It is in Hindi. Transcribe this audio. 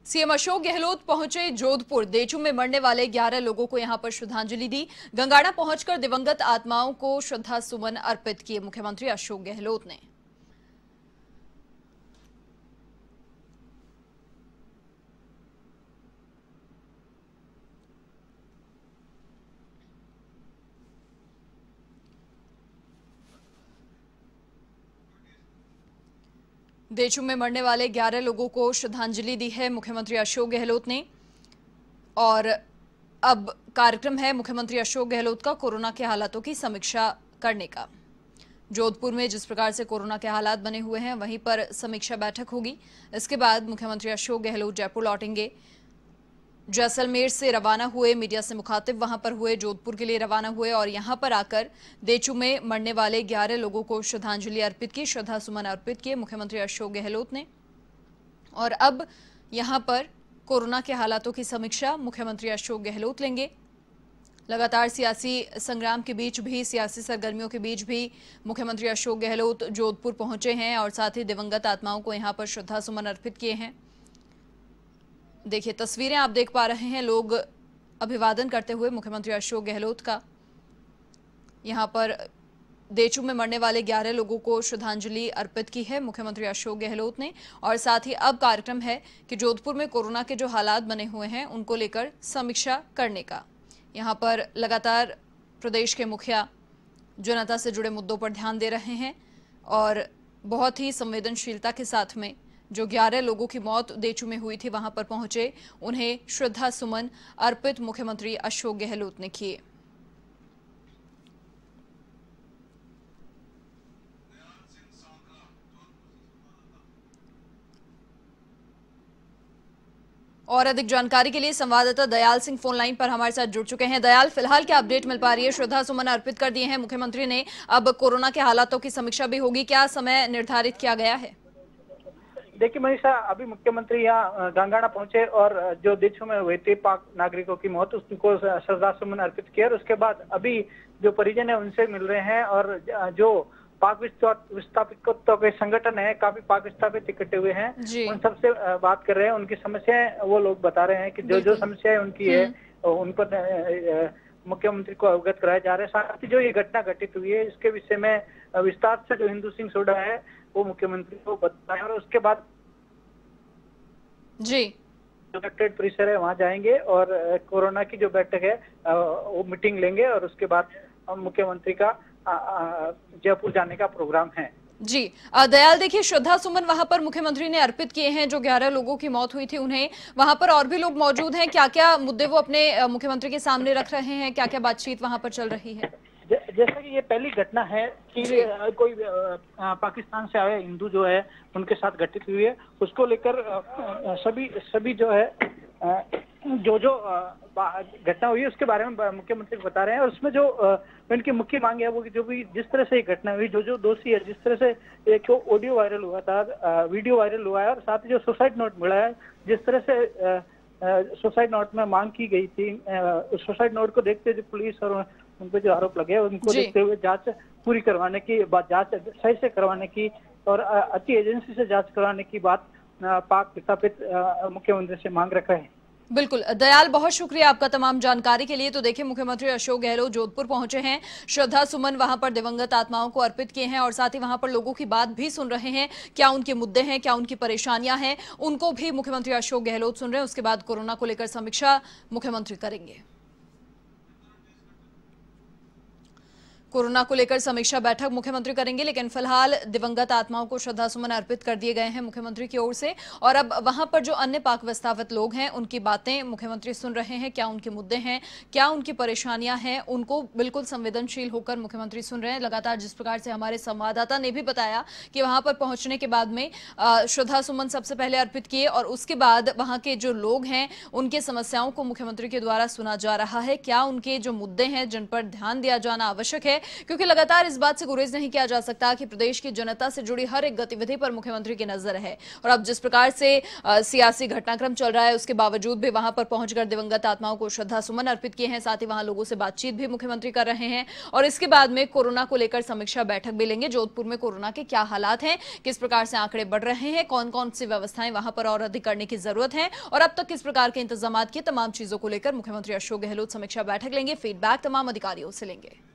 सीएम अशोक गहलोत पहुंचे जोधपुर। देचू में मरने वाले 11 लोगों को यहां पर श्रद्धांजलि दी। गंगाड़ा पहुंचकर दिवंगत आत्माओं को श्रद्धा सुमन अर्पित किए मुख्यमंत्री अशोक गहलोत ने। देचू में मरने वाले 11 लोगों को श्रद्धांजलि दी है मुख्यमंत्री अशोक गहलोत ने। और अब कार्यक्रम है मुख्यमंत्री अशोक गहलोत का कोरोना के हालातों की समीक्षा करने का। जोधपुर में जिस प्रकार से कोरोना के हालात बने हुए हैं वहीं पर समीक्षा बैठक होगी। इसके बाद मुख्यमंत्री अशोक गहलोत जयपुर लौटेंगे। जैसलमेर से रवाना हुए, मीडिया से मुखातिब वहां पर हुए, जोधपुर के लिए रवाना हुए और यहां पर आकर देचू में मरने वाले 11 लोगों को श्रद्धांजलि अर्पित की, श्रद्धा सुमन अर्पित किए मुख्यमंत्री अशोक गहलोत ने। और अब यहां पर कोरोना के हालातों की समीक्षा मुख्यमंत्री अशोक गहलोत लेंगे। लगातार सियासी संग्राम के बीच भी, सियासी सरगर्मियों के बीच भी मुख्यमंत्री अशोक गहलोत जोधपुर पहुंचे हैं और साथ ही दिवंगत आत्माओं को यहां पर श्रद्धा सुमन अर्पित किए हैं। देखिए तस्वीरें आप देख पा रहे हैं, लोग अभिवादन करते हुए मुख्यमंत्री अशोक गहलोत का। यहां पर देचू में मरने वाले 11 लोगों को श्रद्धांजलि अर्पित की है मुख्यमंत्री अशोक गहलोत ने। और साथ ही अब कार्यक्रम है कि जोधपुर में कोरोना के जो हालात बने हुए हैं उनको लेकर समीक्षा करने का। यहां पर लगातार प्रदेश के मुखिया जनता से जुड़े मुद्दों पर ध्यान दे रहे हैं और बहुत ही संवेदनशीलता के साथ में जो 11 लोगों की मौत देचू में हुई थी वहां पर पहुंचे, उन्हें श्रद्धा सुमन अर्पित मुख्यमंत्री अशोक गहलोत ने किए। और अधिक जानकारी के लिए संवाददाता दयाल सिंह फोन लाइन पर हमारे साथ जुड़ चुके हैं। दयाल, फिलहाल क्या अपडेट मिल पा रही है? श्रद्धा सुमन अर्पित कर दिए हैं मुख्यमंत्री ने, अब कोरोना के हालातों की समीक्षा भी होगी, क्या समय निर्धारित किया गया है? देखिए मनीषा, अभी मुख्यमंत्री यहाँ गंगाड़ा पहुंचे और जो देचू में हुई थी पाक नागरिकों की मौत उसको श्रद्धा सुमन अर्पित किया। और उसके बाद अभी जो परिजन है उनसे मिल रहे हैं और जो पाक विस्थापितों के संगठन है, काफी पाक विस्थापित इकट्ठे हुए हैं, उन सबसे बात कर रहे हैं। उनकी समस्याएं वो लोग बता रहे हैं कि जो समस्याएं उनकी है उन पर मुख्यमंत्री को अवगत कराया जा रहा है। साथ ही जो ये घटना घटित हुई है इसके विषय में विस्तार से जो हिंदू सिंह सोडा है वो मुख्यमंत्री को बताया और उसके बाद जी कलेक्ट्रेट परिसर है वहां जाएंगे और कोरोना की जो बैठक है वो मीटिंग लेंगे और उसके बाद मुख्यमंत्री का जयपुर जाने का प्रोग्राम है। जी दयाल, देखिए श्रद्धा सुमन वहां पर मुख्यमंत्री ने अर्पित किए हैं। जो 11 लोगों की मौत हुई थी उन्हें, वहां पर और भी लोग मौजूद हैं, क्या क्या मुद्दे वो अपने मुख्यमंत्री के सामने रख रहे हैं, क्या क्या बातचीत वहां पर चल रही है? जैसा कि ये पहली घटना है कि कोई पाकिस्तान से आए हिंदू जो है उनके साथ घटित हुई है, उसको लेकर सभी जो है जो घटना हुई है उसके बारे में मुख्यमंत्री को बता रहे हैं। और उसमें जो इनकी मुख्य मांग है वो जो भी जिस तरह से ये घटना हुई, जो दोषी है, जिस तरह से एक ऑडियो वायरल हुआ था, वीडियो वायरल हुआ है और साथ ही जो सुसाइड नोट मिला है, जिस तरह से सुसाइड नोट में मांग की गई थी, उस सुसाइड नोट को देखते हुए पुलिस और उन पर जो आरोप लगे उनको देखते हुए जांच पूरी करवाने की बात, जांच सही से करवाने की और अच्छी एजेंसी से जांच करवाने की बात पाक विस्थापित मुख्यमंत्री से मांग रखा है। बिल्कुल दयाल, बहुत शुक्रिया आपका तमाम जानकारी के लिए। तो देखिए मुख्यमंत्री अशोक गहलोत जोधपुर पहुंचे हैं, श्रद्धा सुमन वहां पर दिवंगत आत्माओं को अर्पित किए हैं और साथ ही वहां पर लोगों की बात भी सुन रहे हैं, क्या उनके मुद्दे हैं, क्या उनकी परेशानियां हैं, उनको भी मुख्यमंत्री अशोक गहलोत सुन रहे हैं। उसके बाद कोरोना को लेकर समीक्षा मुख्यमंत्री करेंगे। कोरोना को लेकर समीक्षा बैठक मुख्यमंत्री करेंगे, लेकिन फिलहाल दिवंगत आत्माओं को श्रद्धा सुमन अर्पित कर दिए गए हैं मुख्यमंत्री की ओर से। और अब वहां पर जो अन्य पाक विस्थापित लोग हैं उनकी बातें मुख्यमंत्री सुन रहे हैं, क्या उनके मुद्दे हैं, क्या उनकी परेशानियां हैं, उनको बिल्कुल संवेदनशील होकर मुख्यमंत्री सुन रहे हैं। लगातार जिस प्रकार से हमारे संवाददाता ने भी बताया कि वहां पर पहुंचने के बाद में श्रद्धा सुमन सबसे पहले अर्पित किए और उसके बाद वहां के जो लोग हैं उनके समस्याओं को मुख्यमंत्री के द्वारा सुना जा रहा है, क्या उनके जो मुद्दे हैं जिन पर ध्यान दिया जाना आवश्यक है है, क्योंकि लगातार इस बात से गुरेज नहीं किया जा सकता कि प्रदेश की जनता से जुड़ी हर एक गतिविधि पर मुख्यमंत्री की नजर है। और अब जिस प्रकार से सियासी घटनाक्रम चल रहा है, उसके बावजूद भी वहां पर पहुंचकर दिवंगत आत्माओं को श्रद्धा सुमन अर्पित किए हैं। साथ ही वहां लोगों से बातचीत भी मुख्यमंत्री कर रहे हैं और इसके बाद में कोरोना को लेकर समीक्षा बैठक भी लेंगे। जोधपुर में कोरोना के क्या हालात हैं, किस प्रकार से आंकड़े बढ़ रहे हैं, कौन कौन सी व्यवस्थाएं वहां पर और अधिक करने की जरूरत है और अब तक किस प्रकार के इंतजाम किए, तमाम चीजों को लेकर मुख्यमंत्री अशोक गहलोत समीक्षा बैठक लेंगे, फीडबैक तमाम अधिकारियों से लेंगे।